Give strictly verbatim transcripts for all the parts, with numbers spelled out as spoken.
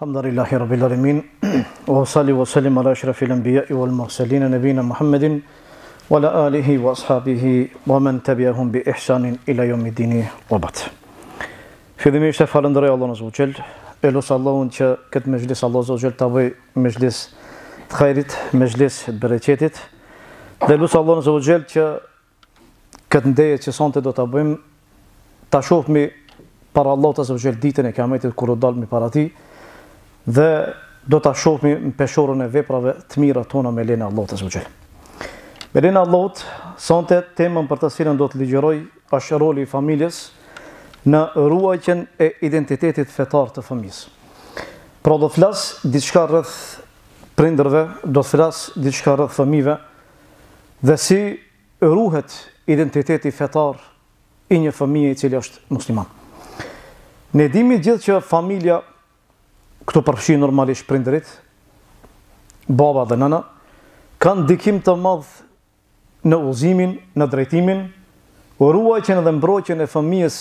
Alhamdulillahi Rabbil Alamin. Wa salli wa sallim ala ashrafil anbiya'i wal mursalin nabina Muhammedin wa ala alihi wa ashabihi wa man tabi'ahum bi ihsanin ila yawmiddin wa ba'd. Fillimisht e falenderoj Allahun Azza wa Jall, e lut Allahun që këtë mezhlis Allahu Azza wa Jall ta bëj mezhlis të khairit, mezhlis të bereqetit. Dhe lut Allahun Azza wa Jall që këtë ndëje që sonte do ta bëjmë ta shohmi para Allahut Azza wa Jall ditën e Kiametit kur do dalmi para tij. Dhe do ta shohmi në peshorën e veprave të mira tona me lenin e Allahut Azza wa Jall. Me lenin e Allahut, sonte temën për të cilën do të ligjëroj është roli i familjes në ruajtjen e identitetit fetar të fëmijës. Pra do të flas diçka rreth prindërve, do të flas diçka rreth fëmijëve dhe si ruhet identiteti fetar i një fëmije i cili është musliman. Ne dimi gjithë që familja, këtu përfshin normalisht prindërit, baba dhe nëna, kanë ndikim të madh në udhëzimin, në drejtimin, ruajtjen dhe mbrojtjen e fëmijës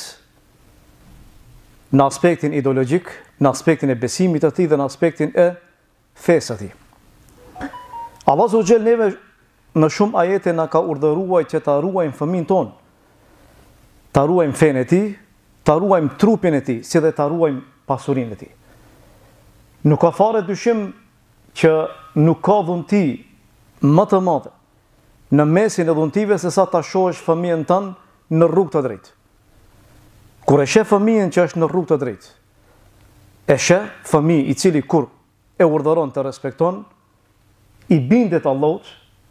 në aspektin ideologjik, në aspektin e besimit të tij dhe në aspektin e fesë të tij. Allahu Azza wa Jall neve në shumë ajete na ka urdhëruar që ta ruajmë fëmijën tonë, ta ruajmë fenë e tij, ta ruajmë trupin e tij, si dhe ta ruajmë pasurinë e tij. Nuk ka fare dyshim që nuk ka dhunti më të madhe në mesin e dhuntive se sa ta shohësh fëmijën tënd në rrugë të drejtë. Kur e sheh fëmijën që është në rrugë të drejtë, e sheh fëmijë i cili kur e urdhëron të respekton, i bindet Allahut,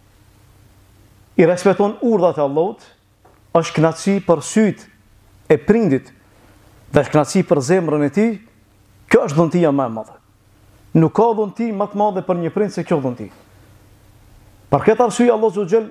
i respekton urdhat e Allahut, është kënaqësi për syt e prindit dhe është kënaqësi për zemrën e tij, kjo është dhuntia më e madhe. Nuk ka dhunti më të madhe për një prind se kjo dhunti. Për këtë arsye Allahu Azza wa Jall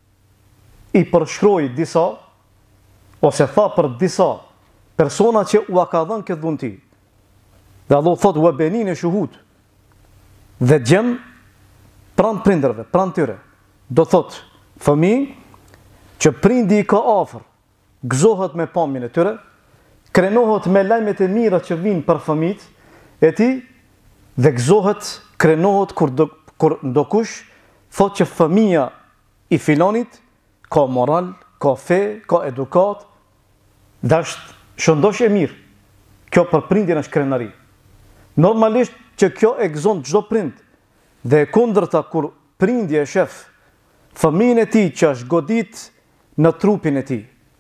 i përshkroi disa ose tha për disa persona që u ka dhënë këtë dhunti. Dhe Allahu thotë wa benine shuhud. Dhe gjem pranë prindërve, pranë tyre. Do thotë fëmijë që prindi i ka afër, gëzohet me pamjen e tyre, krenohet me lajmet e mira që vijnë për fëmijët e tij dhe gëzohet, krenohet kur do, kur ndokush thotë që fëmia i filonit ka moral, ka fe, ka edukat, dhe është shëndosh e mirë. Kjo për prindin është krenari. Normalisht që kjo e gëzon çdo prind, dhe e kundërta kur prindi e shef fëmijën e tij që është godit në trupin e tij,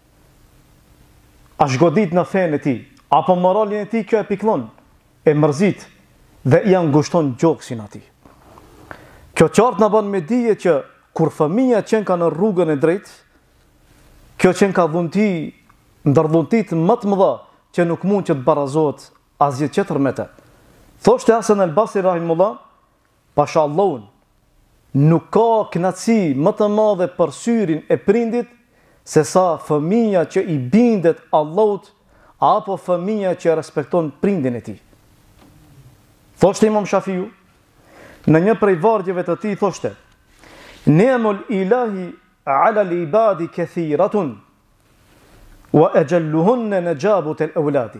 është godit në fenë e tij, apo moralin e tij, kjo e pikllon, e mërzit dhe i angushton gjoksin atij. Kjo qartë na bën me dije që kur fëmia qen ka në rrugën e drejtë, kjo qen ka dhunti, ndër dhuntit më të mëdha që nuk mund që të barazohet asgjë tjetër me të. Thoshte Hasan al-Basri rahimullah, pasha Allahun, nuk ka kënaqësi më të madhe për syrin e prindit se sa fëmia që i bindet Allahut apo fëmia që respekton prindin e tij. Thoshte Imam Shafiu, në një prej vargjeve të tij thoshte: "Ni'mul ilahi 'ala al-ibadi kathiratun wa ajalluhunna najabut al-awladi."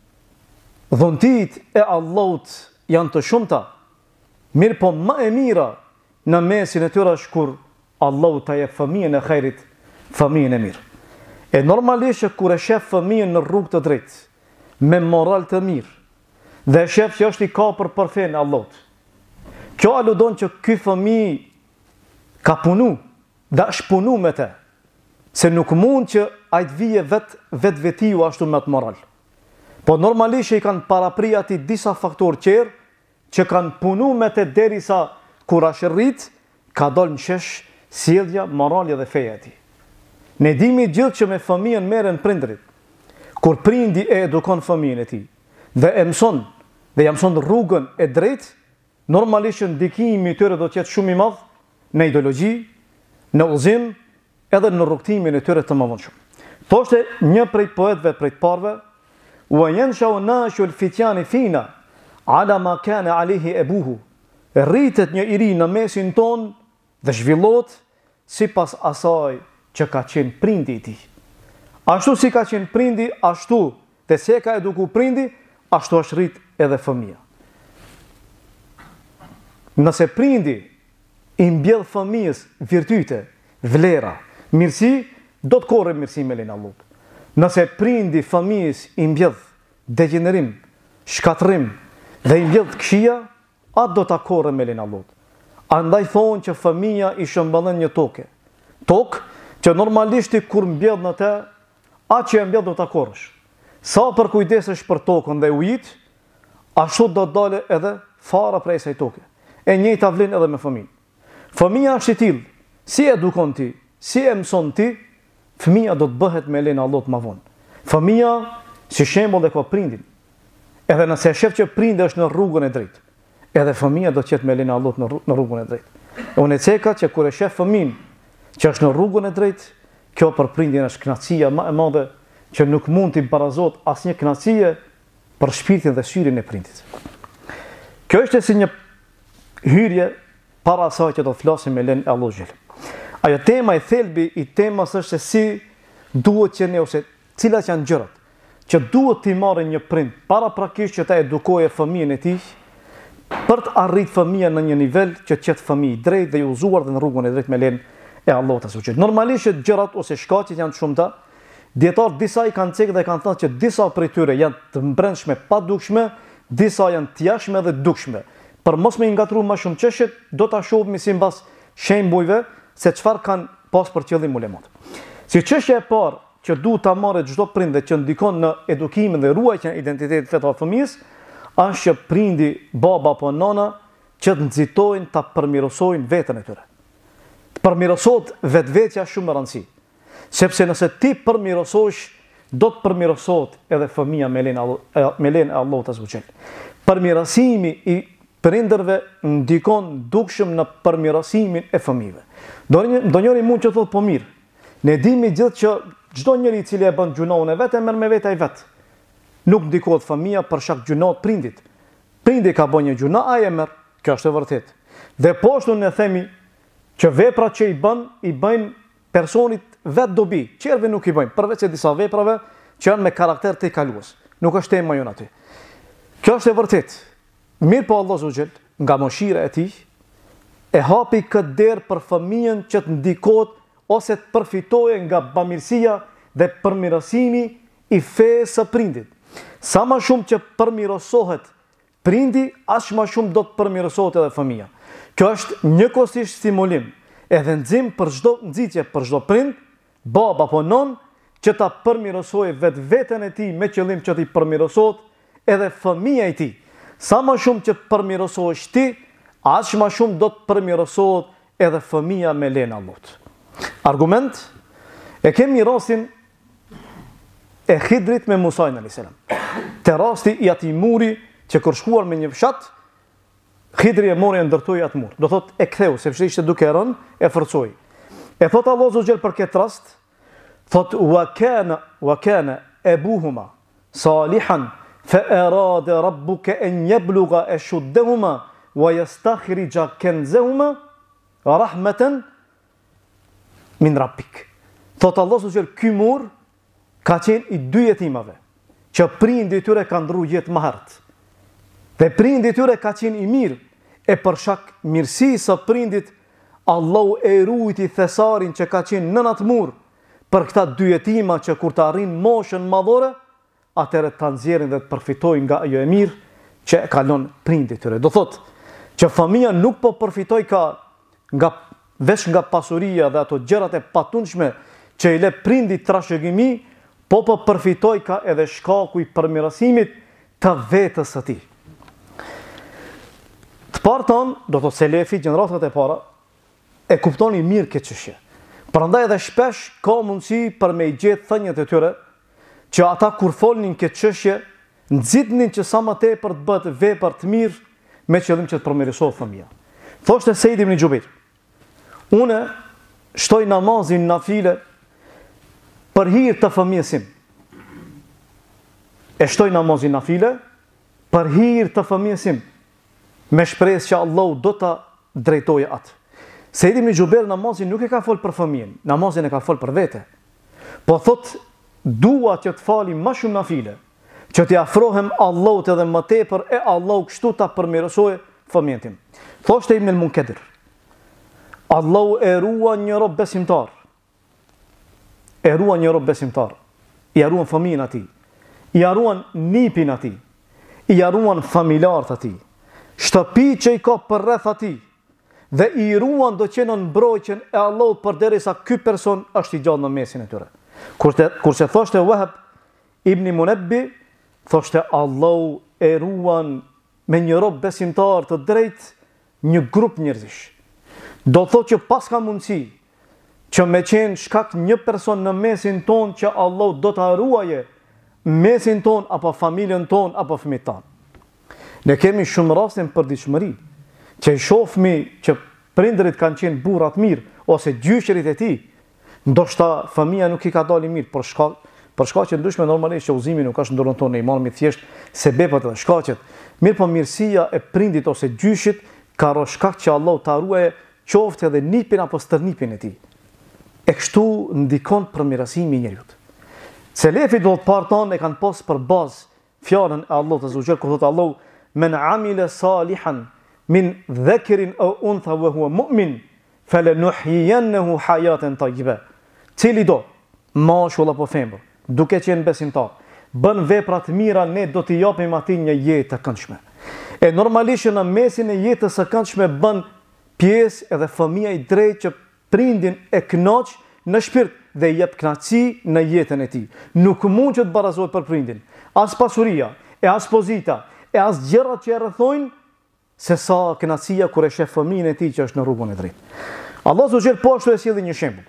Dhuntit e Allahut janë të shumta, mirë po më e mira në mesin e tyre është kur Allahu ta jep fëmijën e khairit, fëmijën e mirë. E normalisht që kur e shef fëmijën në rrugë të drejtë, me moral të mirë, dhe e shef që është i kapur për fenë e Allahut, kjo aludon që ky fëmijë ka punu dhe është punu me te, se nuk mund që ai të vije vet vet vetiu ashtu me të moral. Po normalisht që i kanë parapri ati disa faktorë qerë që kanë punu me te derisa kur është rrit, ka dalë në shesh sjellja, moralja dhe feja e tij. Ne dimi gjithë që me fëmijën merren prindrit. Kur prindi e edukon fëmijën e tij dhe e mëson dhe ja mëson rrugën e drejtë, normalisht që ndikimi i tyre do të jetë shumë i madh në ideologji, në udhëzim, edhe në rrugtimin e tyre të mëvonshëm. Thoshte një prej poetëve prej të parëve: "Wa yanshau nashu al-fityani fina ala ma kana alayhi abuhu." Rritet një i ri në mesin ton dhe zhvillohet sipas asaj që ka qenë prindi i tij. Ashtu si ka qenë prindi, ashtu dhe se ka eduku prindi, ashtu është rrit edhe fëmia. Nëse prindi i mbjell fëmijës virtyte, vlera, mirësi, do të korre mirësi me lenin Allahut. Nëse prindi fëmijës i mbjell degenerim, shkatrim dhe i mbjell këshia, atë do të korre me lenin Allahut. Andaj thonë që fëmija i shëmbëllën një toke. Tokë që normalisht i kur mbjell në te, atë që e mbjell do të korrësh. Sa për kujdesesh për tokën dhe ujit, ashtu do të dale edhe fara prej saj toke. E njëjta vlen edhe me fëmijën. Fëmija është i tillë, si edukon ti, si e mëson ti, fëmija do të bëhet me lenin Allahut më vonë. Fëmija si shembull e ka prindin. Edhe nëse e shef që prindi është në rrugën e drejtë, edhe fëmija do të jetë me lenin Allahut në rrugën e drejtë. Unë e ceka që kur e shef fëmin që është në rrugën e drejtë, kjo për prindin është kënaqësia më e madhe që nuk mund t'i barazot asnjë kënaqësie për shpirtin dhe syrin e prindit. Kjo është si një hyrje para asaj që do të flasim me lenin Allahut. Ajo tema e thelbi i temës është se si duhet që ne ose cilat janë gjërat që duhet t'i marrë një prind para prakisht që ta edukojë fëmijën e tij për të arritur fëmija në një nivel që të jetë fëmijë drejt dhe i udhëzuar dhe në rrugën e drejtë me lenin e Allahut azhajal. Normalisht gjërat ose shkaqet janë të shumta. Dietar disa i kanë cekë dhe kanë thënë që disa prej tyre janë të brendshme pa dukshme, disa janë të jashtme dhe dukshme. Për mos me ngatru më shumë çështjet, do ta shohim si mbas shembujve se çfarë kanë pas për qëllim ulemat. Si çështja e parë që duhet ta marrë çdo prind dhe që ndikon në edukimin dhe ruajtjen e identitetit fetar fëmijës, është që prindi, baba apo nana, që të nxitojnë ta përmirësojnë veten e tyre. Të përmirësohet vetvetja shumë e rëndësishme. Sepse nëse ti përmirësohesh, do të përmirësohet edhe fëmija me lenin e Allahut azhajal. Përmirësimi i prindërve ndikon dukshëm në përmirësimin e fëmijëve. Do njëri mund që thotë po mirë. Ne dimi gjithë që çdo njeri i cili e bën gjunohun e vet e merr me vetë ai vet. Nuk ndikohet fëmija për shkak gjunohut prindit. Prindi ka bën një gjuno, ai e merr. Kjo është e vërtetë. Dhe poshtu ne themi që veprat që i bën, i bëjnë personit vetë dobi. Qerve nuk i bëjnë, përveç se disa veprave që janë me karakter të kalues. Nuk është tema jonë aty. Kjo është e vërtetë. Mirë po Allah azhajal, nga mëshira e tij, e hapi këtë derë për fëmijën që të ndikohet ose të përfitojë nga bamirësia dhe përmirësimi i fesë së prindit. Sa më shumë që përmirësohet prindi, aq më shumë do të përmirësohet edhe fëmija. Kjo është njëkohësisht stimulim, edhe nxim për çdo nxitje për çdo prind, baba apo non, që ta përmirësojë vetveten e tij me qëllim që t'i përmirësohet edhe fëmija e tij. Sa më shumë që të përmirësohesh ti, aq më shumë do të përmirësohet edhe fëmija me lenin e Allahut. Argument, e kemi rastin e Khidrit me Musa alayhis salam. Te rasti i atij muri që kur shkuar me një fshat, Khidri e mori e ndërtoi atë mur. Do thot e ktheu, sepse ishte duke rënë, e forcoi. E thot Allahu azhajal për këtë rast, thot wa kana wa kana abuhuma salihan fa arada rabbuka an yablugha ashuddahuma wa yastakhrija kanzahuma rahmatan min rabbik. Thot Allahu azhajal, ky mur ka qenë i dy jetimave, që prindi i tyre ka ndru jetë më hartë. Dhe prindi i tyre ka qenë i mirë, e për shkak mirësisë së prindit, Allahu e ruajti thesarin që ka qenë nën atë mur për këta dy jetima që kur të arrin moshën madhore, atëherë ta nxjerrin dhe të përfitojnë nga ajo e mirë që e kalon prindit tyre. Do thotë që fëmia nuk po përfitoj ka nga veç nga pasuria dhe ato gjërat e patundshme që i le prindit trashëgimi, po po përfitoj ka edhe shkaku i përmirësimit të vetës së tij. Të parton, do të selefi, gjeneratat e para, e kuptoni mirë këtë çështje. Prandaj edhe shpesh ka mundësi për me i gjetë thënjet e tyre, që ata kur folnin këtë çështje, nxitnin që sa më tepër të bëhet vepër të mirë me qëllim që të përmirësohet fëmia. Thoshte Sejdi ibn Xhubeir, unë shtoj namazin nafile për hir të fëmijës tim. E shtoj namazin nafile për hir të fëmijës tim, me shpresë që Allahu do ta drejtojë atë. Sejdi ibn Xhubeir namazin nuk e ka fol për fëmijën, namazin e ka fol për vete. Po thot, dua që të fali më shumë nafile, që t'i afrohem Allahut edhe më tepër e Allahu kështu ta përmirësojë fëmijën tim. Thoshte Ibn al-Munkadir, Allahu e ruan një rob besimtar, e ruan një rob besimtar, i ruan fëmijën ati, i ruan nipin ati, i ruan familjarët ati, shtëpi që i ka përreth ati, dhe i ruan do qenë në mbrojtjen e Allahut përderisa ky person është i gjallë në mesin e tyre. Kurse, kurse thoshte Wahab ibn Munabbi, thoshte Allahu e ruan me një rob besimtar të drejt një grup njerëzish. Do thotë që pas ka mundësi që me qenë shkak një person në mesin ton që Allahu do ta ruaje mesin ton apo familjen ton apo fëmijët ton. Ne kemi shumë raste në përditshmëri që i shohmi që prindërit kanë qenë burra të mirë ose gjyqërit e tij, ndoshta fëmia nuk i ka dalë mirë për shkak për shkaqe ndryshme, normalisht që udhëzimi nuk është në dorën tonë, ne i marrim thjesht sebepat dhe shkaqet. Mirë po mirësia e prindit ose gjyqit ka rrë shkak që Allahu ta ruaje qoftë edhe nipin apo stërnipin e tij. E kështu ndikon për mirësimin e njeriut. Selefit do të parë tonë e kanë pas për bazë fjalën e Allahut azza wa jall, kur thotë Allahu men amila salihan min dhakarin aw untha wa huwa mu'min falanuhyiyannahu hayatan tayyiba. Cili do mashkull apo femër, duke qenë besimtar, bën vepra të mira, ne do t'i japim atij një jetë të këndshme. E normalisht në mesin e jetës së këndshme bën pjesë edhe fëmia i drejtë që prindin e kënaq në shpirt dhe i jep kënaqësi në jetën e tij. Nuk mund që të barazohet për prindin, as pasuria, e as pozita, e as gjërat që e rrethojnë, se sa kënaqësia kur e sheh fëmijën e tij që është në rrugën e drejtë. Allahu subhanahu po ashtu e sjellë një shembull.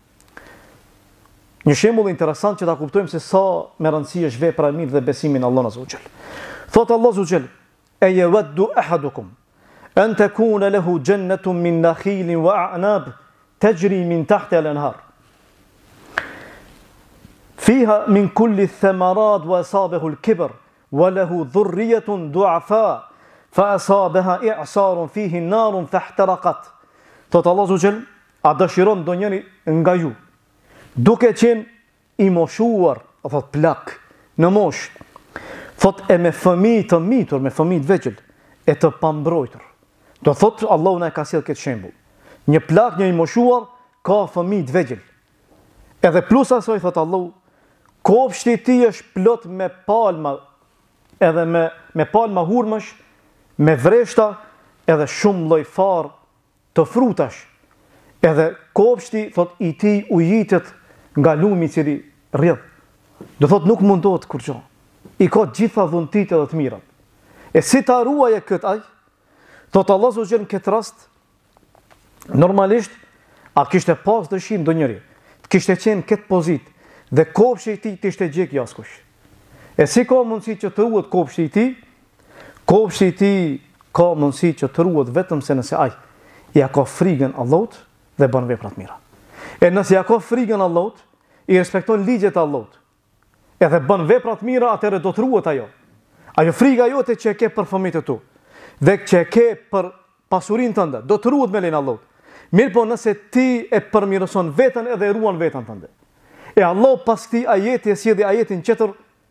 Një shembull interesant që ta kuptojmë se sa me rëndësi është vepra e mirë dhe besimi në Allahun azza wa jall. Thot Allahu azza wa jall: "E yawaddu ahadukum an takuna lahu jannatun min nakhilin wa a'nab tajri min tahtiha al-anhar fiha min kulli ath-thamarat wa asabahu al-kibr wa lahu dhurriyyatun du'afa fa asabaha i'sarun fihi an-narun fahtaraqat." Thot Allahu azza wa jall, a dëshiron ndonjëri nga ju duke qenë i moshuar, a thot plak, në mosh, thot e me fëmijë të mitur, me fëmijë të vegjël, e të pambrojtur. Do thot Allahu na ka sjell këtë shembull. Një plak, një i moshuar, ka fëmijë të vegjël. Edhe plus asoj, thot Allahu, kopshti i tij është plot me palma, edhe me, me palma hurmësh, me vreshta, edhe shumë lloj farë të frutash. Edhe kopshti, thot, i tij ujitet nga lumi i cili rrjedh. Do thot nuk mundohet kurrë. I ka gjitha dhuntit edhe të mirat. E si ta ruaje këtë aj? Thot Allah subhanahu wa taala në këtë rast, normalisht a kishte pas dëshim ndonjëri, kishte qenë këtë pozitë dhe kopshti i tij t'ishte gjek jaskush. E si ka mundësi që të ruhet kopshti i tij? Kopshti i tij ka mundësi që të ruhet vetëm se nëse ai ja ka frikën Allahut dhe bën vepra të mira. E nëse ja ka frikën Allahut, i respekton ligjet e Allahut, edhe bën vepra të mira, atëherë do të ruhet ajo. Ajo frika jote që e ke për fëmijët e tu, dhe që e ke për pasurinë tënde, do të ruhet me lejen e Allahut. Mirë po nëse ti e përmirëson veten edhe e ruan veten tënde. E Allah pas këtij ajeti e sjellë ajetin tjetër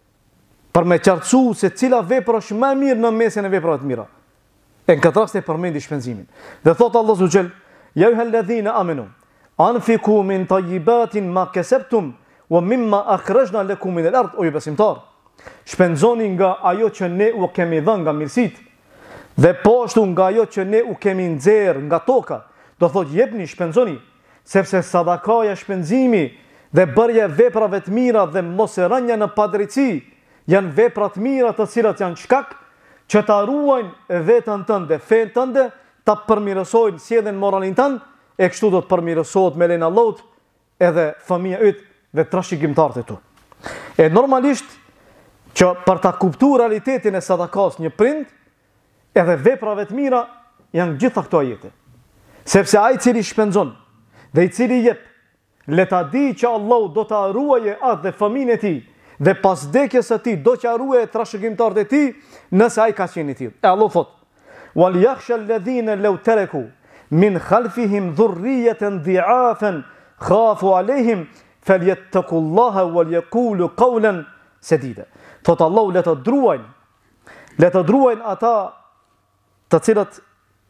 për me qartësu se cila vepër është më e mirë në mesin e veprave të mira. E në këtë rast e përmendi shpenzimin. Dhe thot Allah subhanahu wa taala: "Ya ayyuhalladhina amanu anfiqu min tayyibatin ma kasabtum wa mimma akhrajna lakum min al-ard." O ju besimtar, shpenzoni nga ajo që ne u kemi dhënë nga mirësitë dhe po ashtu nga ajo që ne u kemi nxjerr nga toka. Do thot jepni, shpenzoni, sepse sadakaja, shpenzimi dhe bërja veprave të mira dhe mos e rënja në padrejti janë vepra të mira të cilat janë shkak që ta ruajnë veten tënde, fen tënde, ta përmirësojnë sjelljen moralin tënd, e kështu do të përmirësohet me lejen e Allahut edhe fëmia yt dhe trashëgimtarët e tu. E normalisht që për ta kuptuar realitetin e sadakas një prind, edhe veprave të mira janë gjitha këto ajete. Sepse ai i cili shpenzon dhe i cili jep, le ta di që Allahu do ta ruaje atë dhe fëmijën e tij, dhe pas vdekjes së tij do t'ia ruaje trashëgimtarët e tij, nëse ai ka qenë i tillë. E Allah thot: "Wal yakhsha alladhina law taraku min khalfihim dhurriyatan dhi'afan khafu alayhim falyattaqullaha wal yaqulu qawlan sadida." Thot Allahu, le të druajnë, le të druajnë ata të cilët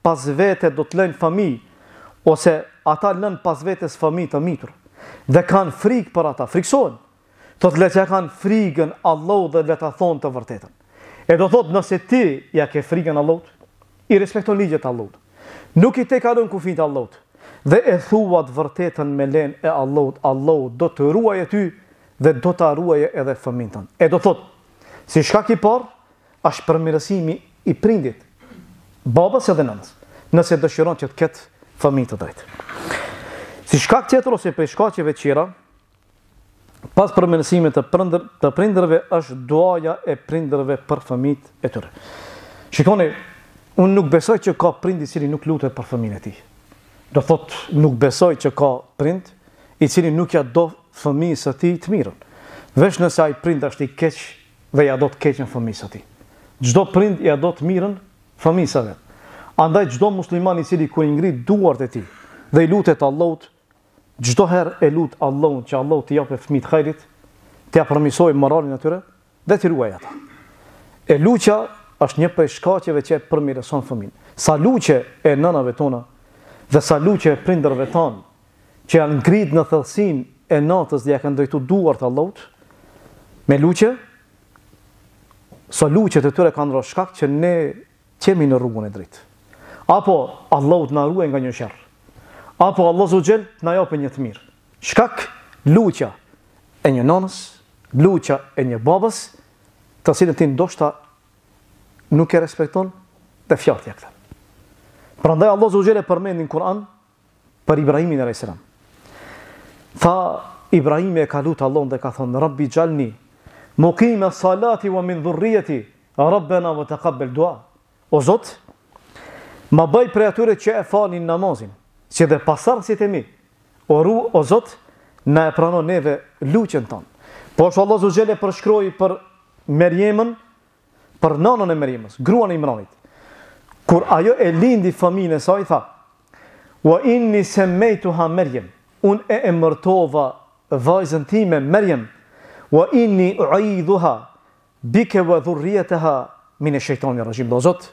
pas vete do të lënë familj, ose ata lënë pas vetes familj të mitur, dhe kanë frikë për ata, friksohen. Thot le që kanë frikën Allahut dhe le ta thonë të vërtetën. E do thot nëse ti ja ke frikën Allahut, i respekton ligjet e Allahut, nuk i te kalon kufit Allahut, dhe e thua të vërtetën me lenë e Allahut, Allahut do të ruajë ty dhe do të ruajë edhe fëmijën tënd. E do thot, si shkak i parë, është përmirësimi i prindit, babës edhe nënës, nëse dëshiron që të ketë fëmijë të drejtë. Si shkak tjetër ose për shkaqeve tjera, pas përmirësimit të, prindër, të prindërve është duaja e prindërve për fëmijët e tyre. Shikoni, unë nuk besoj që ka prind i cili nuk lutet për fëmijën e tij. Do thot, nuk besoj që ka prind i cili nuk ja do fëmijës së tij të mirën. Veç nëse ai prind është i keq dhe ja do të keqen fëmijës së tij. Çdo prind ja do të mirën fëmijës së vet. Andaj çdo musliman i cili kur i ngrit duart e tij dhe i lutet Allahut, çdo herë e lut Allahun që Allahu t'i japë fëmijët hajrit, t'i përmirësojë moralin e tyre dhe t'i ruajë ata. E luqja është një prej shkaqeve që e përmirëson fëmijën. Sa luqe e nënave tona dhe sa luqe e prindërve tanë që janë ngrit në thellësinë e natës dhe ja kanë drejtuar duart Allahut, me luqe, sa luqet e tyre kanë rënë shkak që ne qemi në rrugën e drejtë. Apo Allahut na ruaj nga një sherr. Apo Allah Zogjel na japë një të mirë. Shkak luqja e një nënës, luqja e një babës, të cilën ti ndoshta nuk e respekton dhe fjalët ja këta. Prandaj Allah Zogjel e përmend në Kur'an për Ibrahimin alayhis salam. Tha Ibrahimi e ka lutur Allahun dhe ka thënë Rabbi xhalni muqime salati wa min dhurriyati rabbana wa taqabbal dua. O Zot, ma bëj prej atyre që e falin namazin, që dhe pasardhësit e mi, o ru, o Zot, na e pranon neve luqen tonë. Po është Allah Zogjel e përshkroi për Merjemën, për nanën e Merjemës, gruan e Imranit. Kur ajo e lindi fëmijën e saj, tha, wa inni semmejtuha Merjem, unë e emërtova vajzën time Merjem, wa inni uidhuha bike wa dhurriyataha min ash-shaytanir rajim. Do Zot,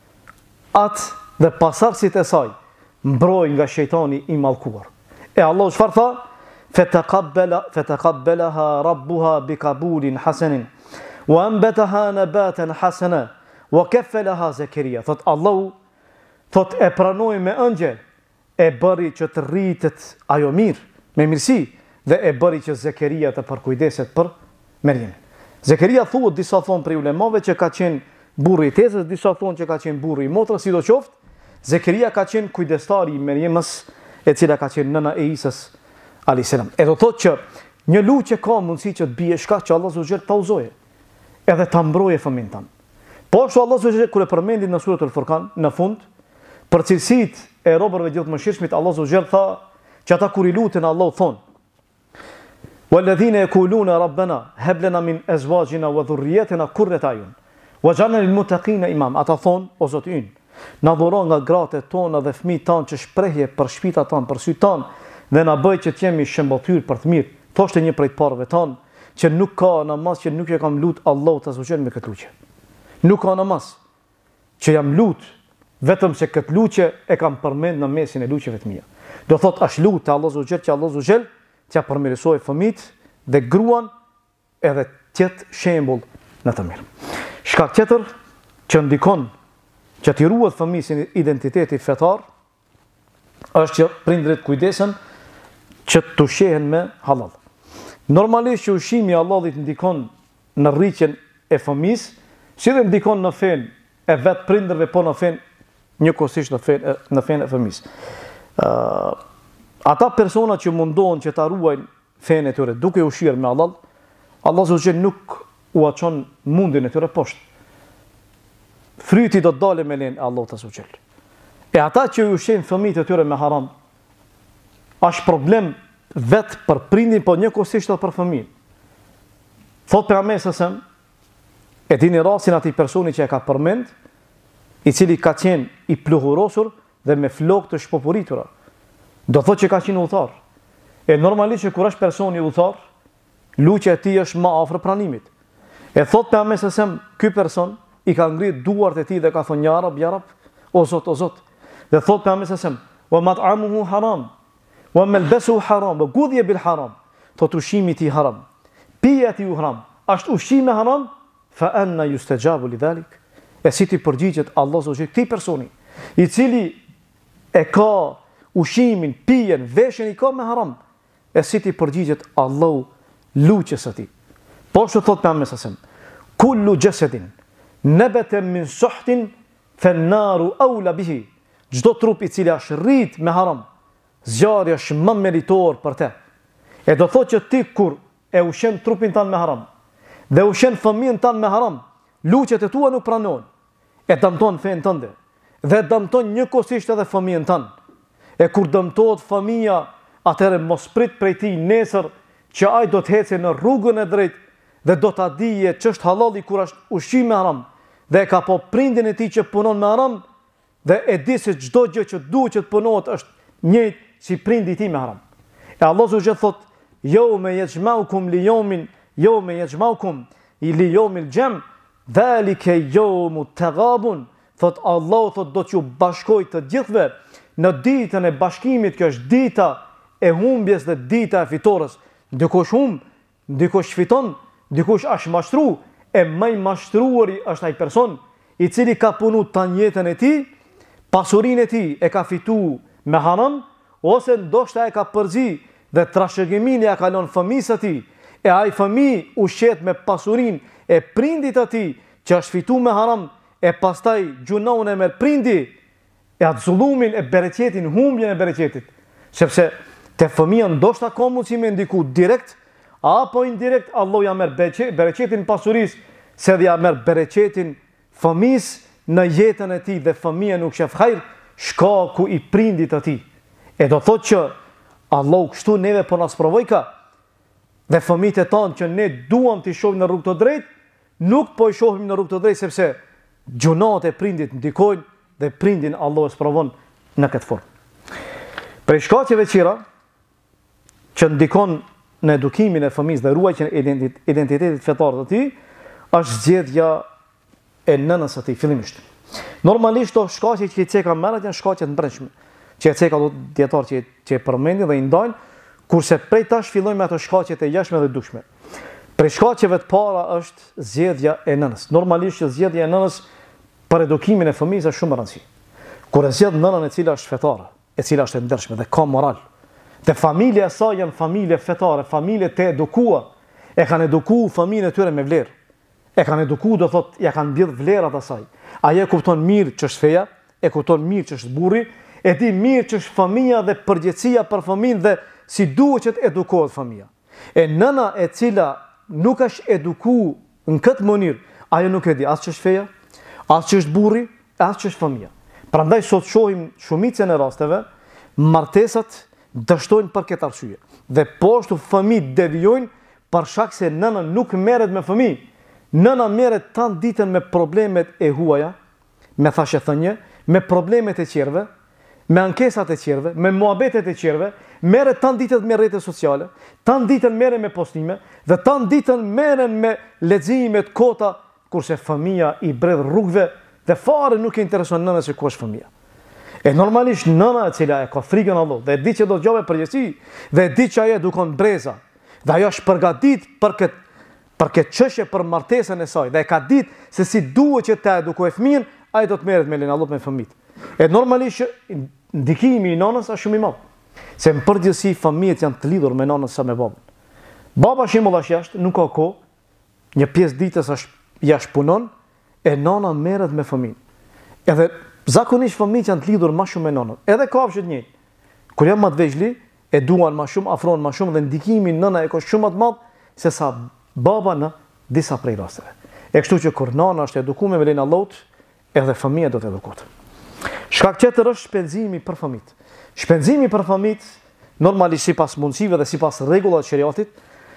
atë dhe pasardhësit e saj mbroj nga shejtani i mallkuar. E Allah çfarë tha? Fataqabbala fataqabbalaha rabbuha biqabulin hasanin wa anbataha nabatan hasana wa kaffalaha Zakaria. Thot Allahu, thot e pranoi me ëngjël, e bëri që të rritet ajo mirë, me mirësi, dhe e bëri që Zakaria të përkujdeset për Merjemin. Zakaria thuhet disa thonë për ulemave që ka qenë burri i tezës, disa thonë që ka qenë burri i motrës, sidoqoftë, Zakaria ka qenë kujdestari i Merjemës, e cila ka qenë nëna e Isës alayhis salam. E do thotë që një luqje ka mundësi që të bie shkak që Allah Zogjel ta uzoje, edhe ta mbroje fëmijën tan. Po ashtu Allah Zogjel kur e përmendi në suratul Furqan në fund për cilësitë e robërve gjithë mëshirshmit, Allah Zogjel tha që ata kur i luten Allahu thonë: "Walladhina yaquluna rabbana hab lana min azwajina wa dhurriyyatina qurrata ayun waj'alna lil muttaqina imam." Ata thonë, o Zoti ynë, na dhuro nga gratë tona dhe fëmijët tanë që shprehje për shtëpitë tanë, për sytë tanë, dhe na bëj që të jemi shembulltyr për të mirë. Thoshte një prej të parëve tanë që nuk ka namaz që nuk e kam lut Allahut azza wajel me këtë luqje. Nuk ka namaz që jam lut vetëm se këtë luqje e kam përmend në mesin e luqjeve të mia. Do thot as lut te Allah azza wajel që Allah azza wajel t'ia përmirësoj fëmijët dhe gruan edhe të jetë shembull në të mirë. Shkak tjetër që ndikon që t'i ruhet fëmijës identiteti fetar është që prindrit kujdesen që të ushqehen me halal. Normalisht që ushqimi i halallit ndikon në rritjen e fëmijës, si dhe ndikon në fen e vet prindërve, po në fen njëkohësisht në fen në fen e fëmijës. Uh, ata persona që mundohen që ta ruajnë fen e tyre duke ushqyer me halal, Allah Zogjel nuk u aqon mundin e tyre poshtë. Fryti do të dalë me lenë Allahut azza wajel. E ata që u ushqejnë fëmijët e tyre me haram, është problem vetë për prindin, po njëkohësisht edhe për fëmijën. Thot pejgamberi sa sem, e dini rastin atij personi që e ka përmend, i cili ka qenë i pluhurosur dhe me flokë të shpopuritura. Do thotë që ka qenë udhëtar. E normalisht që kur është personi udhëtar, luqja e tij është më afër pranimit. E thot pejgamberi sa sem, ky person i ka ngrit duart e tij dhe ka thonë ja Rab, ja Rab, o Zot, o Zot, Dhe thot pejgamberi sallallahu alajhi wasallam, "Wa mat'amuhu haram, wa malbasuhu haram, wa ghudhiya bil haram." Thot ushqimi i tij haram, pija e tij haram, është ushqim me haram, fa anna yustajabu lidhalik. E si ti përgjigjet Allah subhanahu këtij personi, i cili e ka ushqimin, pijen, veshjen i ka me haram, e si ti përgjigjet Allahu luqës atij. Po ashtu thot pejgamberi sallallahu alajhi wasallam, kullu jasadin nabata min suhtin fan-naru awla bihi. Çdo trup i cili është rrit me haram, zjarri është më meritor për te. E do thotë që ti kur e ushqen trupin tanë me haram dhe ushqen fëmijën tanë me haram, luqet e tua nuk pranohen. E dëmton fen tënde dhe dëmton njëkohësisht edhe fëmijën tanë. E kur dëmtohet fëmija, atëherë mos prit prej tij nesër që ai do të hecë në rrugën e drejtë dhe do ta dije ç'është halali kur është ushqim me haram dhe ka po prindin e tij që punon me haram dhe e di se çdo gjë që duhet që të punohet është njëjtë si prindi i tij me haram. E Allah subhanahu thot, "Yawma yajma'ukum li yawmin, yawma yajma'ukum li yawmil jam, dhalika yawmut taghabun." Thot Allah thot do t'ju bashkoj të gjithëve në ditën e bashkimit, kjo është dita e humbjes dhe dita e fitores. Dikush humb, dikush fiton, dikush është mashtru, e më i mashtruari është ai person i cili ka punu tan jetën e tij, pasurinë e tij e ka fitu me haram, ose ndoshta e ka përzi dhe trashëgimin ja ka lënë fëmijës së tij, e ai fëmijë ushqet me pasurinë e prindit të tij që është fitu me haram, e pastaj gjunohun e merr prindi, e atë zullumin e bereqetin, humbjen e bereqetit, sepse te fëmija ndoshta ka mundësi me ndiku direkt apo indirekt. Allah ja merr bereqetin pasurisë, se dhe ja merr bereqetin fëmijës në jetën e tij dhe fëmija nuk shef hajr shkaku i prindit të tij. E do thotë që Allah kështu neve po na sprovoj ka dhe fëmijët e tanë që ne duam t'i shohim në rrugë të drejtë, nuk po i shohim në rrugë të drejtë sepse gjunat e prindit ndikojnë dhe prindin Allah e sprovon në këtë formë. Prej shkaqeve tjera që ndikon në edukimin e fëmijës dhe ruajtjen e identitetit fetar të tij është zgjedhja e nënës së tij fillimisht. Normalisht to shkaqe që i ceka merret janë shkaqe të brendshme, që e ceka do dietar që që e përmendin dhe i ndajnë, kurse prej tash fillojmë me ato shkaqet e jashtme dhe dukshme. Prej shkaqeve të para është zgjedhja e nënës. Normalisht që zgjedhja e nënës për edukimin e fëmijës është shumë e rëndësishme. Kur e zgjedh nënën e cila është fetare, e cila është e ndershme dhe ka moral, dhe familja e saj janë familje fetare, familje të edukuar, e kanë edukuar fëmijën e tyre me vlerë. E kanë edukuar, do thotë, ja kanë mbjell vlerat e saj. Ajo kupton mirë ç'është feja, e kupton mirë ç'është burri, e di mirë ç'është fëmia dhe përgjegjësia për fëmijën dhe si duhet që të edukohet fëmia. E nëna e cila nuk është edukuar në këtë mënyrë, ajo nuk e di as ç'është feja, as ç'është burri, as ç'është fëmia. Prandaj sot shohim shumicën e rasteve martesat dështojnë për këtë arsye. Dhe po ashtu fëmijët devijojnë për shkak se nëna nuk merret me fëmijë. Nëna merret tan ditën me problemet e huaja, me thashëthënje, me problemet e qerve, me ankesat e qerve, me muhabetet e qerve, merret tan ditët me rrjete sociale, tan ditën merret me postime dhe tan ditën merren me leximet, kota, kurse fëmia i bredh rrugëve dhe fare nuk e intereson nënës se ku është fëmia. E normalisht nëna e cila e ka frikën Allah dhe e di që do të gjove përgjithësi dhe e di që ajo edukon breza dhe ajo është përgatit për këtë për këtë çështje për martesën e saj dhe e ka ditë se si duhet që ta edukojë fëmijën, ai do të merret me lenë Allah me fëmijët. E normalisht ndikimi i nënës është shumë i madh. Se në përgjithësi fëmijët janë të lidhur me nënën sa me babën. Baba shembull është jashtë, nuk ka kohë, një pjesë ditës është jashtë punon, e nëna merret me fëmijën. Edhe zakonisht fëmijët janë të lidhur më shumë me nënën. Edhe kafshët njëjtë. Kur janë më të vegjël, e duan më shumë, afrohen më shumë dhe ndikimi i nëna e ka shumë më të madh se sa baba në disa prej rasteve. E kështu që kur nëna është edukuar me lenë Allahut, edhe fëmia do të edukohet. Shkak tjetër është shpenzimi për fëmijët. Shpenzimi për fëmijët, normalisht sipas mundësive dhe sipas rregullave të shariatit,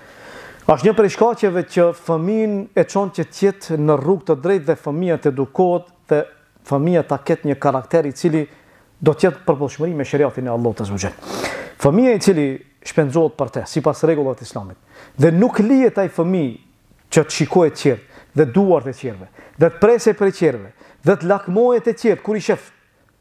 është një prej shkaqeve që fëmijën e çon që të jetë në rrugë të drejtë dhe fëmia të edukohet dhe fëmia ta ketë një karakter i cili do të jetë përputhshmëri me shariatin e Allahut azza wa jall. Fëmia i cili shpenzohet për te, sipas rregullave të Islamit, dhe nuk lihet ai fëmijë që të shikojë të qerë dhe duart e qerve, dhe të presej për qerve, dhe të lakmohet të qerë kur i shef.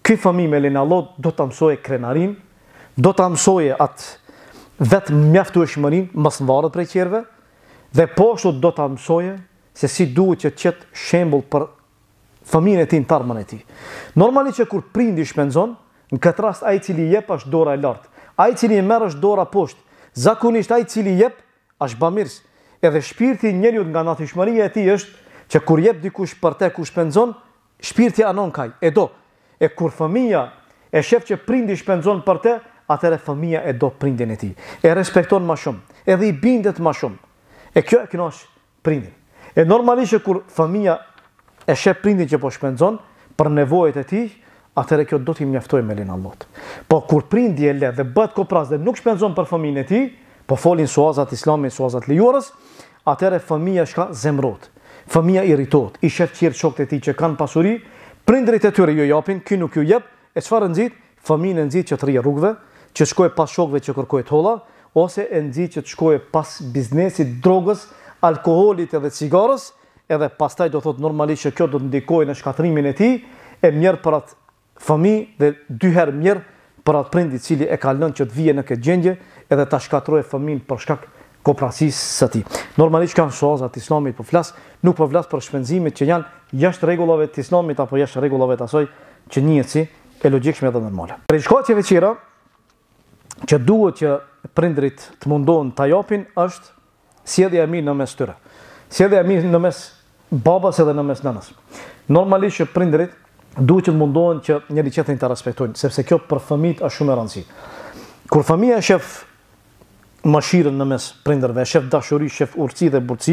ky fëmijë me lenin Allah do ta mësojë krenarin, do ta mësojë atë vetë mjaftueshmërinë, mos varet prej qerve, dhe po ashtu do ta mësojë se si duhet që të ketë shembull për fëmijën e tij, në tarmën e tij. Normalisht që kur prindi shpenzon, në këtë rast ai i cili jep është dora e lartë. Ai i cili merr është dora poshtë. Zakonisht ai i cili jep është bamirës. Edhe shpirti i njeriu nga natyrshmëria e tij është që kur jep dikush për te ku shpenzon, shpirti anon kaj, e do. E kur fëmia e shef që prindi shpenzon për te, atëherë fëmia e do prindin e tij. E respekton më shumë, edhe i bindet më shumë. E kjo e kënaq prindin. E normalisht që kur fëmia e shef prindin që po shpenzon për nevojat e tij, atëherë kjo do t'i mjaftojë me lenin Allahut. Po kur prindi e le dhe bëhet kopras dhe nuk shpenzon për fëmijën e tij, po folin suazat islamit, suazat lejuarës, atëherë fëmia shka zemrot. Fëmia irritohet, i shef qirë shokët e tij që kanë pasuri, prindrit e tyre ju japin, ky nuk ju jep, e çfarë nxit? Fëmijën e nxit që të rrijë rrugëve, që të shkojë pas shokëve që kërkojë holla, ose e nxit që të shkojë pas biznesit, drogës, alkoolit edhe cigarës, edhe pastaj do thotë normalisht që kjo do të ndikojë në shkatrimin e tij, e mirë për atë fëmijë dhe dy herë mirë për atë prind i cili e ka lënë që të vijë në këtë gjendje edhe ta shkatrojë fëmijën për shkak kooperacisë së tij. Normalisht kanë suazat të islamit po flas, nuk po flas për shpenzimet që janë jashtë rregullave të islamit apo jashtë rregullave të asaj që njihet si e logjikshme dhe normale. Për shkaqeve të tjera që duhet që prindrit të mundohen ta japin është sjellja e mirë në mes tyre. Sjellja e mirë në mes babas edhe në mes nënës. Normalisht që prindrit duhet që të mundohen që njëri tjetrin ta respektojnë, sepse kjo për fëmijët është shumë e rëndësishme. Kur fëmia shef mëshirën në mes prindërve, shef dashuri, shef urtësi dhe burtësi,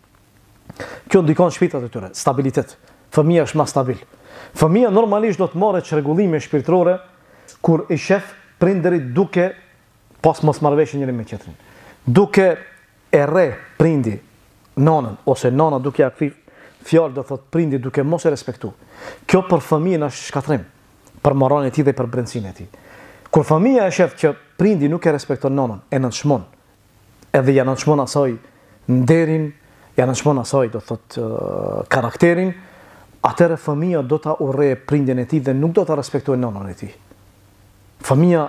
kjo ndikon shpirtat e tyre, stabilitet. Fëmia është më stabil. Fëmia normalisht do të marrë çrregullime shpirtërore kur i shef prindërit duke pas mosmarrëveshje njëri me tjetrin. Duke e rre prindi nonën ose nona duke ja kthy fjalë do thot prindi duke mos e respektu. Kjo për fëmijën është shkatrim, për moralin e tij dhe për brendësinë e tij. Kur fëmia e shef që prindi nuk e respekton nonën, e nënçmon, edhe ja nënçmon asaj nderin, ja nënçmon asaj do thot uh, karakterin, atëherë fëmia do ta urrejë prindin e tij dhe nuk do ta respektojë nonën e tij. Fëmia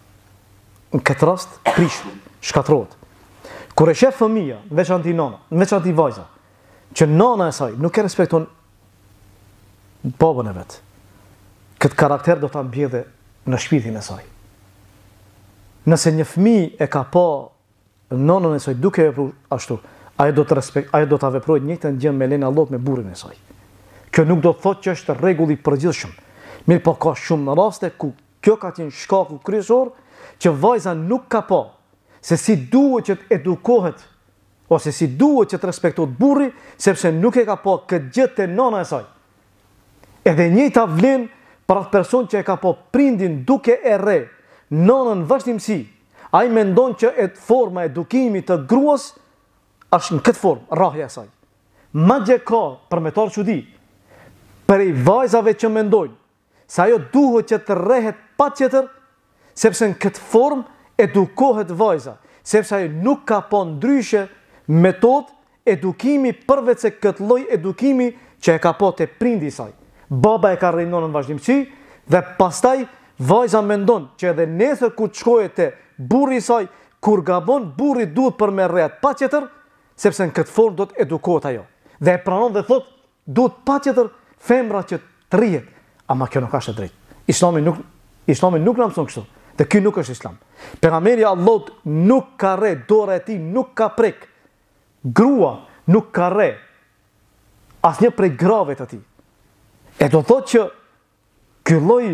në këtë rast prish, shkatrohet. Kur e shef fëmia, veçanti nona, veçanti vajza, që nona e saj nuk e respekton babën e vet, këtë karakter do ta mbjedhë në shpirtin e saj. Nëse një fëmijë e ka pa nonën e saj duke vepruar ashtu, ajo do të respekt, ajo do ta veprojë të njëjtën gjë me lenin Allahut me burrin e saj. Kjo nuk do të thotë që është rregull i përgjithshëm. Mirë, po ka shumë raste ku kjo ka qenë shkaku kryesor që vajza nuk ka pa se si duhet që të edukohet ose si duhet që të respektohet burri, sepse nuk e ka pa këtë gjë te nona e saj. Edhe njëjta vlen për atë person që e ka pa prindin duke e rre nonën vazhdimsi. Ai mendon që e forma e edukimit të gruas është në këtë formë, rrahja e saj. Madje ka përmetar çudi për i vajzave që mendojnë se ajo duhet që të rrehet patjetër, sepse në këtë formë edukohet vajza, sepse ajo nuk ka pa ndryshe metodë edukimi përveç se këtë lloj edukimi që e ka pa te prindi i saj. Baba e ka rrej nonën vazhdimsi dhe pastaj vajza mendon që edhe nesër kur të shkojë te burri i saj, kur gabon, burri duhet për me rrehet patjetër, sepse në këtë formë do të edukohet ajo. Dhe e pranon dhe thot, duhet patjetër femra që të rrihet. Ama kjo nuk është e drejtë. Islami nuk Islami nuk na mëson kështu. Dhe ky nuk është Islam. Pejgamberi Allahut nuk ka rre, dora e tij nuk ka prek. Grua nuk ka rre asnjë prej grave të tij. E do thotë që ky lloj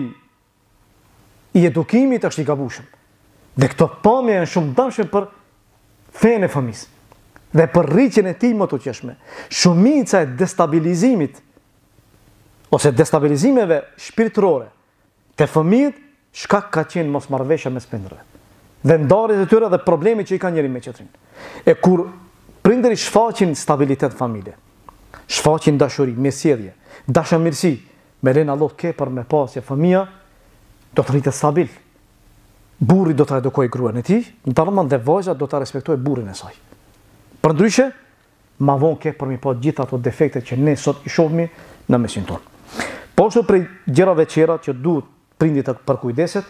i edukimit është i gabueshëm. Dhe këto pamje janë shumë dëmshme për fenë e fëmisë dhe për rritjen e tij më të qeshme. Shumica e destabilizimit ose destabilizimeve shpirtërore te fëmijët shkak ka qenë mosmarrëveshja mes prindërve. Dhe ndarjet e tyre dhe problemi që i kanë njëri me tjetrin. E kur prindërit shfaqin stabilitet familje, shfaqin dashuri, mirësjellje, dashamirësi, me lenin Allah ke për me pasje fëmia, do të rritet stabil. Burri do ta edukojë gruan e tij, ndërmend dhe vajza do ta respektojë burrin e saj. Përndryshe, ma vonë ke për mi pa gjitha ato defekte që ne sot i shohmi në mesin tonë. Po ashtu prej gjërave tjera që duhet prindit të përkujdeset,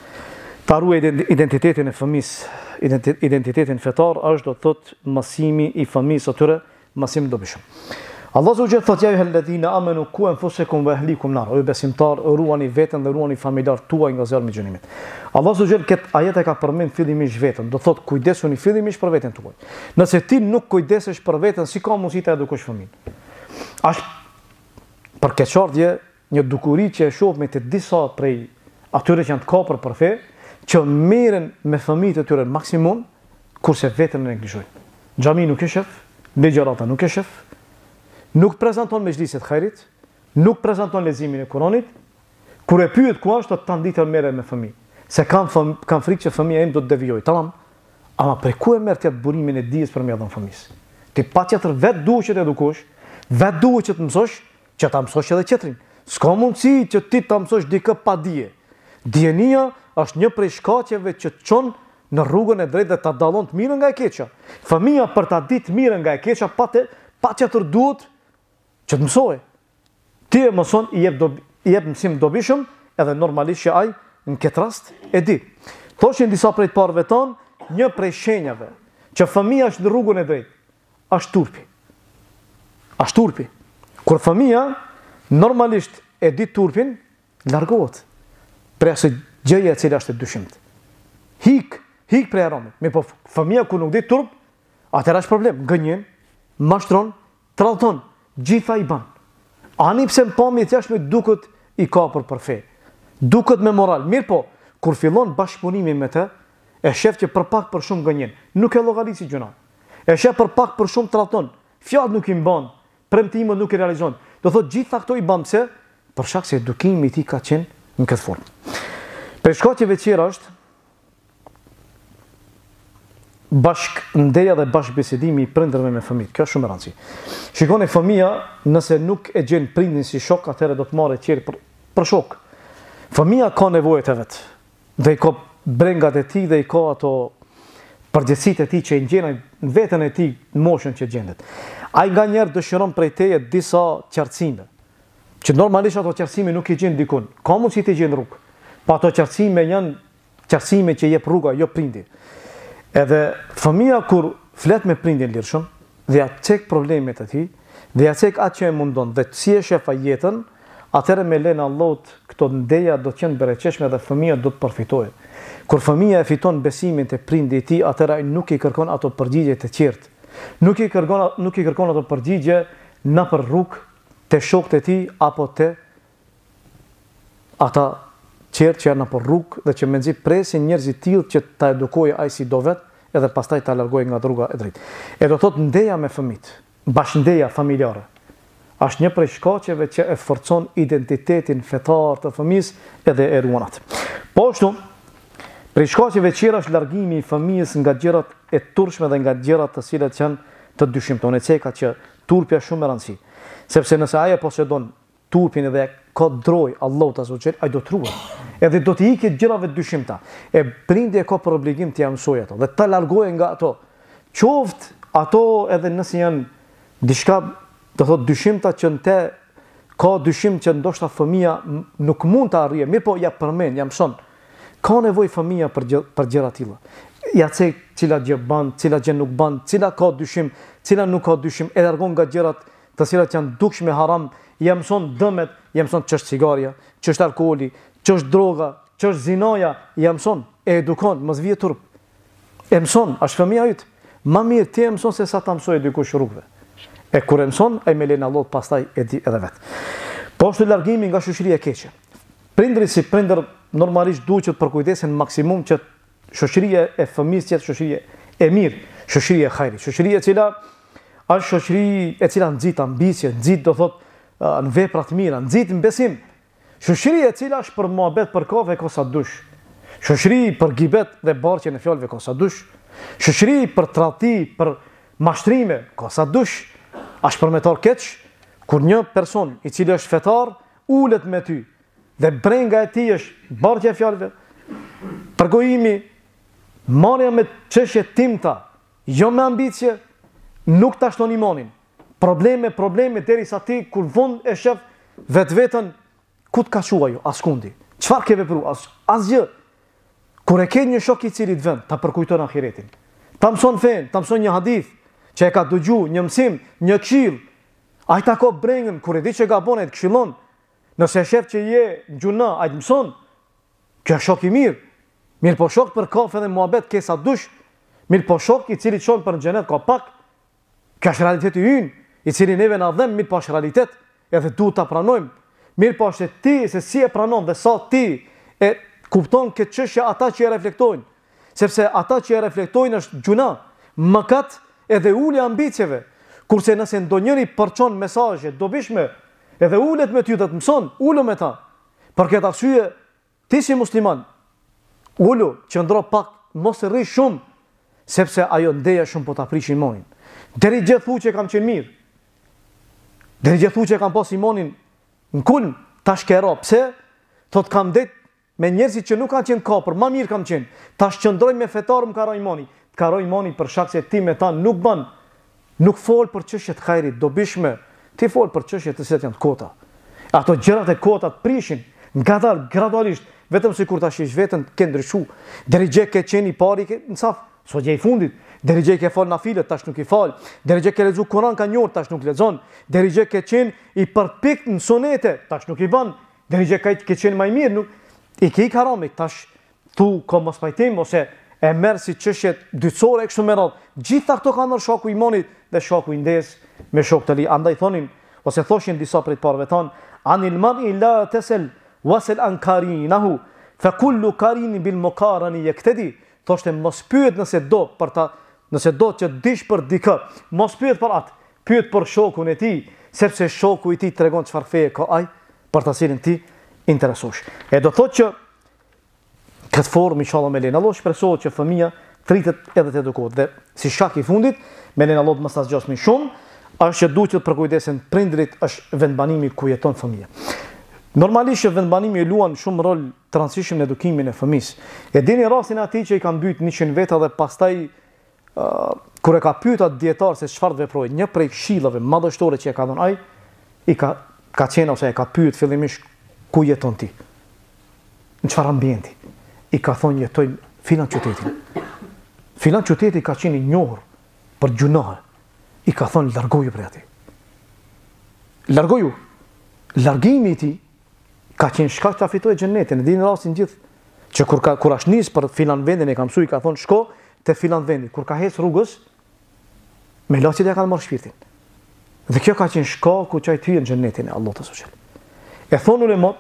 ta ruaj identitetin e fëmisë, identitetin fetar, është do të thotë mësimi i fëmisë atyre, mësim dobishëm. Allah Azza thot ja ayyuhalladhina amanu qu anfusakum wa ahlikum nar. O besimtar, ruani veten dhe ruani familjar tuaj nga zjarri i xhenimit. Allah Azza këtë ajet e ka përmend fillimisht veten, do thot kujdesuni fillimisht për veten tuaj. Nëse ti nuk kujdesesh për veten, si ka mundësi ta edukosh fëmin? Është për keqardhje një dukuri që e shoh me të disa prej atyre që janë të kapur për fe, që merren me fëmijët e tyre maksimum, kurse veten e neglizhojnë. Xhami nuk e shef, ligjërata nuk e shef, nuk prezanton mezhliset xhairit, nuk prezanton leximin e Kuranit, kur e pyet ku është, të ditë merret me fëmijë. Se kanë kanë frikë që fëmia im do të devijojë. Tamam. Ama prej ku e merr ti atë burimin e dijes për më dhën fëmisë? Ti patjetër vetë duhet që të edukosh, vetë duhet që të mësosh, që ta mësosh edhe tjetrin. S'ka mundësi që ti ta mësosh dikë pa dije. Dijenia është një prej shkaqeve që të çon në rrugën e drejtë dhe ta dallon të mirën nga e keqja. Fëmia për ta ditë mirën nga e keqja patjetër duhet që të mësoj. Ti e mëson, i jep, dobi, i jep mësim dobishëm, edhe normalisht që ai në këtë rast e di. Thoshin disa prej të parëve tonë, një prej shenjave që fëmia është në rrugën e drejtë, është turpi. Është turpi. Kur fëmia normalisht e di turpin, largohet prej asaj gjëje e cila është e dyshimt. Hik, hik prej aramit. Me po fëmia kur nuk di turp, atëherë është problem. Gënjen, mashtron, tradhton, gjitha i ban. Ani pse në pamje të jashtme duket i kapur për fe. Duket me moral. Mirë po, kur fillon bashkëpunimi me të, e shef që për pak për shumë gënjen. Nuk e llogarit si gjuna. E shef për pak për shumë tradhton. Fjalët nuk i mban, premtimet nuk i realizon. Do thotë gjitha këto i bën pse? Për shkak se edukimi i tij ka qenë në këtë formë. Për shkaqeve tjera është bashkëndeja dhe bashkëbisedimi i prindërve me fëmijët. Kjo është shumë e rëndësishme. Shikoni, fëmia nëse nuk e gjen prindin si shok, atëherë do të marrë tjerë për, për shok. Fëmia ka nevojët e vet. Dhe i ka brengat e tij dhe i ka ato përgjegjësitë e tij që i gjen në veten e tij në moshën që gjendet. Ai nganjëherë dëshiron prej teje disa qartësime, që normalisht ato qartësime nuk i gjen dikun. Ka mundësi të gjen rrugë. Pa ato qartësime janë qartësime që jep rruga, jo prindi. Edhe fëmia kur flet me prindin lirshëm, dhe ja cek problemet e tij, dhe ja cek atë që e mundon, dhe si e shef jetën, atëherë me lenë Allahut këto ndeja do të jenë bereqeshme dhe fëmia do të përfitojë. Kur fëmia e fiton besimin te prindi i tij, atëherë ai nuk i kërkon ato përgjigje të qartë. Nuk i kërkon nuk i kërkon ato përgjigje nëpër rrugë te shokët e tij apo te ata qertë që janë nëpër rrugë dhe që mendzi presin njerëz të tillë që ta edukojë ai si do vet, edhe pastaj ta largojë nga rruga e drejtë. E do thotë ndeja me fëmijët, bashkëndeja familjare, është një prej shkaqeve që e forcon identitetin fetar të fëmijës edhe e ruan atë. Po ashtu, prej shkaqeve tjera është largimi i fëmijës nga gjërat e turshme dhe nga gjërat të cilat janë të dyshimtone. Ceka që turpi është shumë e rëndësishëm, sepse nëse ai e posedon turpin edhe ka droj Allahu ta zotë, ai do të ruhet. Edhe do të ikë gjërave të dyshimta. E prindi e ka për obligim të ia mësojë ato dhe ta largojë nga ato. Qoftë ato edhe nëse janë diçka, do thotë dyshimta që në te ka dyshim që ndoshta fëmia nuk mund ta arrijë, mirë po ja përmend, ja mëson. Ka nevojë fëmia për gjë, për gjëra të tilla. Ja cek cila gjë bën, cila gjë nuk bën, cila ka dyshim, cila nuk ka dyshim, e largon nga gjërat të cilat janë dukshme haram, ja mëson dëmet, ja mëson ç'është cigaria, ç'është alkooli, ç'është droga, ç'është zinaja, ja mëson, e edukon, mos vije turp. E mëson, është fëmia yt. Më mirë ti e mëson se sa ta mësoj dikush rrugëve. E kur e mëson, ai me lenë Allah pastaj e di edhe vet. Po ashtu largimi nga shoqëria e keqe. Prindrit si prindër normalisht duhet që të përkujdesen maksimum që shoqëria e fëmijës të jetë shoqëri e mirë, shoqëri e hajrit, shoqëri e cila është shoqëri e cila nxit ambicie, nxit do thotë në vepra të mira, nxit në besim. Shoqëri e cila është për mohabet, për kafe ka sa dush. Shoqëri për gibet dhe barqje në fjalëve ka sa dush. Shoqëri për tradhti, për mashtrime ka sa dush. Është përmetar keq kur një person i cili është fetar ulet me ty dhe brenga e tij është barqja e fjalëve, përgojimi, marrja me çështje timta, jo me ambicie, nuk ta shton imanin. Probleme, probleme derisa ti kur vonë e shef vetveten ku të ka shuar ju, askundi. Çfarë ke vepruar? As, asgjë. Kur e ke një shok i cili të vend, ta përkujton ahiretin. Ta mëson fen, ta mëson një hadith që e ka dëgju, një mësim, një këshill. Ai ta ka brengën, kur e di që gabon e të këshillon. Nëse shef që je gjuna, ai të mëson. Kjo është shok i mirë. Mirë po shok për kafe dhe muhabet ke sa dush. Mirë po shok i cili çon për në xhenet ka pak. Kjo është realiteti ynë, i cili neve na dhem, mirë po është realitet, edhe duhet ta pranojmë. Mirë po është ti se si e pranon dhe sa ti e kupton këtë çështje ata që e reflektojnë. Sepse ata që e reflektojnë është gjuna, mëkat edhe ulja ambicjeve. Kurse nëse ndonjëri përçon mesazhe dobishme, edhe ulet me ty të të mëson, ulo me ta. Për këtë arsye, ti si musliman, ulo, qëndro pak, mos e rri shumë, sepse ajo ndeja shumë po ta prish imanin. Deri gjithu që kam qenë mirë. Deri gjithu që kam pas imanin në kulm, tash kero. Pse? Thot kam det me njerëzit që nuk kanë qenë kapër, ma mirë kam qenë. Tash qëndroj me fetar më karo imani. Të karo imani për shkak se ti me ta nuk ban, nuk fol për çështje të hajrit, dobishme. Ti fol për çështje të cilat janë të kota. Ato gjërat e kota të prishin, ngadalë, gradualisht, vetëm si kur ta shish veten ke ndryshu. Deri gjë ke qenë i pari ke në saf, sot je i fundit. Deri gjë ke fal nafilet, tash nuk i fal. Deri gjë ke lexu Kur'an ka një orë, tash nuk lexon. Deri gjë ke qenë i përpikt në sunete, tash nuk i bën. Deri gjë ke qenë më i mirë, nuk i ke i karamik, tash tu ka mos pajtim ose e merr si çështje dytësore kështu me radhë. Gjitha këto kanë ndër shoku i imanit dhe shoku i ndes me shok të li. Andaj thonin ose thoshin disa prej parëve tan, anil mar'i la tasal wasal an karinahu fa kullu karin bil muqarani yaktadi. Thoshte mos pyet nëse do për ta, nëse do që dish për dikë, mos pyet për atë, pyet për shokun e tij, sepse shoku i tij tregon çfarë feje ka ai, për ta cilin ti interesosh. E do thotë që këtë formë inshallah me lenin Allah shpresohet që fëmia tritet edhe të edukohet. Dhe si shak i fundit, me lenin Allah mos ta zgjasmë shumë, është që duhet të përkujdesen prindrit është vendbanimi ku jeton fëmia. Normalisht që vendbanimi luan shumë rol të rëndësishëm në edukimin e fëmisë. E dini rastin atij që i kanë mbyt njëqind veta dhe pastaj uh, kur e ka pyet atë dietar se çfarë veproi, një prej këshillave madhështore që e ka dhënë ai, i ka ka qenë ose e ka pyet fillimisht ku jeton ti? Në çfarë ambienti? I ka thonë jetoj filan qytetin. Filan qyteti ka qenë i njohur për gjunohe. I ka thonë largoju prej atij. Largoju. Largimi i tij ka qenë shkak ta fitoj xhenetin. Në dinë rastin gjithë që kur ka kur është nis për filan vendin e ka mësuar, i ka thonë shko te filan vendi. Kur ka hes rrugës, me laçit e kanë marrë shpirtin. Dhe kjo ka qenë shkaku që ai të hyjë në xhenetin e Allahut azza wajel. E thonë ulemat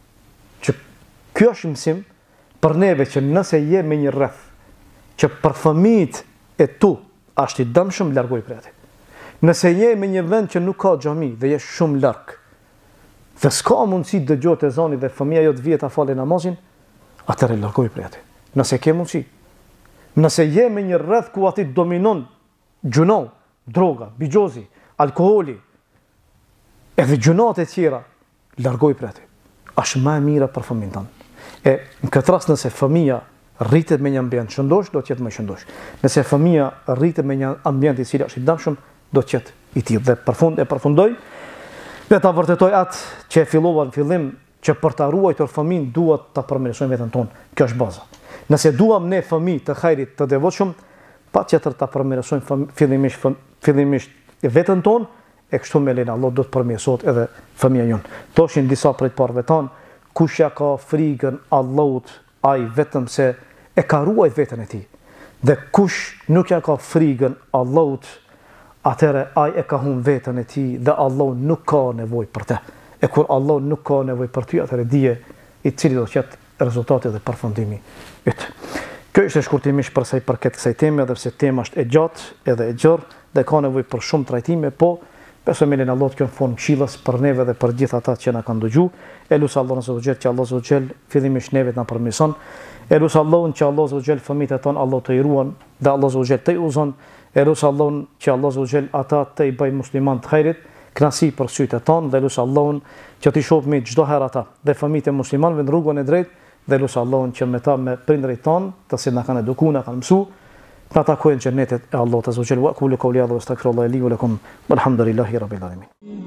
që ky është mësim për neve që nëse je me një rreth që për fëmijët e tu është i dëmshëm, largoj prej atij. Nëse je me një vend që nuk ka xhami dhe je shumë larg, dhe s'ka mundësi dëgjohet ezani dhe fëmia jo të vihet ta falë namazin, atëherë largoj prej atij. Nëse ke mundësi. Nëse je me një rreth ku aty dominon gjuno, droga, bigjozi, alkooli, edhe gjunat e tjera, largoj prej atij. Është më e mira për fëmijën tënd. E në këtë rast nëse fëmia rritet me një ambient shëndosh, do të jetë më shëndosh. Nëse fëmia rritet me një ambient i cili është i dëmshëm, do të jetë i tillë. Dhe përfund e përfundoj dhe ta vërtetoj atë që e fillova në fillim, që për ta ruajtur fëmin duhet ta përmirësojmë veten tonë. Kjo është baza. Nëse duam ne fëmijë të hajrit të devotshëm, patjetër ta përmirësojmë fillimisht fillimisht veten tonë, e kështu me lenin Allah do të përmirësohet edhe fëmia jon. Thoshin disa prej parëve tan, kush ja ka frikën Allahut, ai vetëm se e ka ruajt veten e tij. Dhe kush nuk ja ka frikën Allahut, atëre ai e ka humbur veten e tij dhe Allahu nuk ka nevojë për të. E kur Allahu nuk ka nevojë për ty, atëre dije i cili do të jetë rezultati dhe përfundimi yt. Kjo është shkurtimisht për sa i përket kësaj teme, edhe pse tema është e gjatë edhe e gjerë dhe ka nevojë për shumë trajtime, po besoj me lenin Allah të kenë fond këshillas për neve dhe për gjithë ata që na kanë dëgjuar. Elus Allahun azza wa jall që Allah azza wa jall fillimisht neve na përmirëson. Elus Allahun që Allah azza wa jall fëmijët e ton Allah të i ruan dhe Allah azza wa jall të i uzon. Elus Allahun që Allah azza wa jall ata të i bëj musliman të hajrit, kënaqësi për sytë e ton, dhe elus Allahun që ti shoh me çdo herë ata dhe fëmijët e muslimanëve në rrugën e drejtë, dhe elus Allahun që me ta me prindërit ton, të cilët na kanë edukuar, na kanë mësuar, ta takojnë xhenetet e Allahut azza wa jall. Wa qulu qawli hadha wa astaghfirullaha li wa lakum walhamdulillahi rabbil alamin.